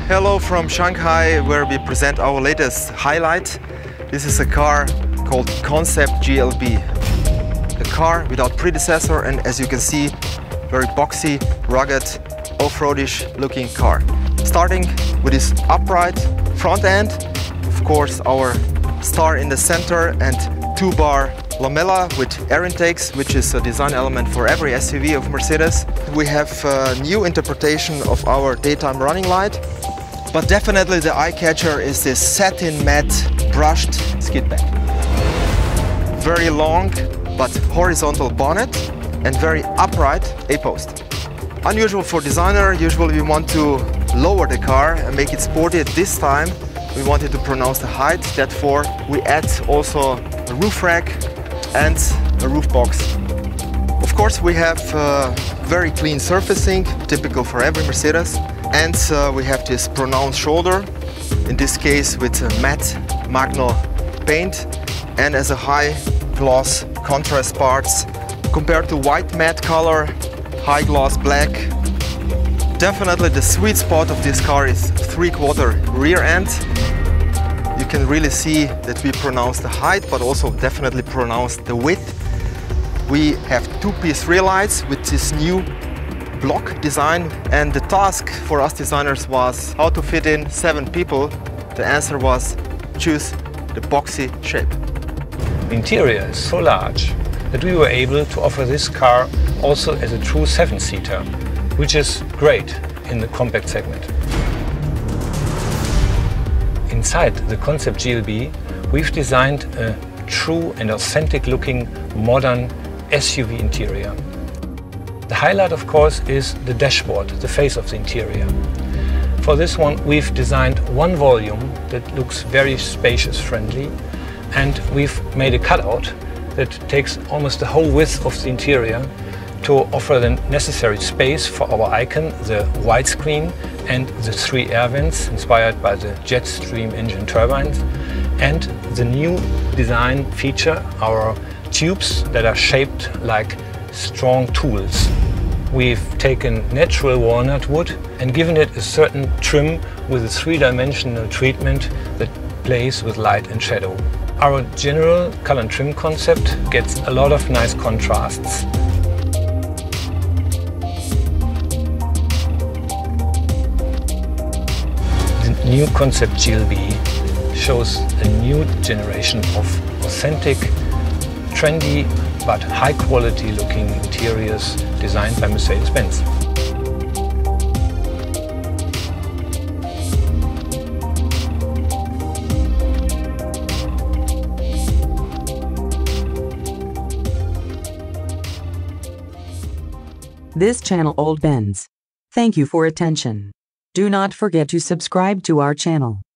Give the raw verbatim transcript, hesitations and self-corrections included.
Hello from Shanghai, where we present our latest highlight. This is a car called Concept G L B. A car without predecessor, and as you can see, very boxy, rugged, off-roadish looking car. Starting with this upright front end, of course our star in the center, and two-bar lamella with air intakes, which is a design element for every S U V of Mercedes. We have a new interpretation of our daytime running light, but definitely the eye-catcher is this satin matte brushed skid bag. Very long but horizontal bonnet and very upright A-post. Unusual for designer. Usually we want to lower the car and make it sporty. This time we wanted to pronounce the height, therefore we add also a roof rack and a roof box. Of course we have uh, very clean surfacing, typical for every Mercedes, and uh, we have this pronounced shoulder, in this case with a matte Magno paint, and as a high gloss contrast parts compared to white matte color, high gloss black. Definitely the sweet spot of this car is three-quarter rear end. You can really see that we pronounce the height, but also definitely pronounce the width. We have two-piece rear lights with this new block design, and the task for us designers was how to fit in seven people. The answer was choose the boxy shape. The interior is so large that we were able to offer this car also as a true seven-seater, which is great in the compact segment. Inside the Concept G L B, we've designed a true and authentic looking modern S U V interior. The highlight, of course, is the dashboard, the face of the interior. For this one, we've designed one volume that looks very spacious friendly, and we've made a cutout that takes almost the whole width of the interior to offer the necessary space for our icon, the widescreen, and the three air vents inspired by the Jetstream engine turbines, and the new design feature, our tubes that are shaped like strong tools. We've taken natural walnut wood and given it a certain trim with a three-dimensional treatment that plays with light and shadow. Our general color and trim concept gets a lot of nice contrasts. The new Concept G L B shows a new generation of authentic, trendy but high quality looking interiors designed by Mercedes-Benz. This channel Old Benz. Thank you for attention. Do not forget to subscribe to our channel.